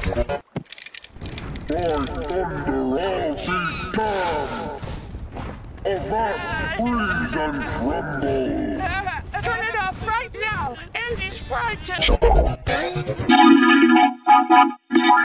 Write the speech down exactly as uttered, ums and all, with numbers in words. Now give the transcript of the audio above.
thunder, all seas come! Avast, freeze and tremble! Uh, turn it off right now! Andy's frightened!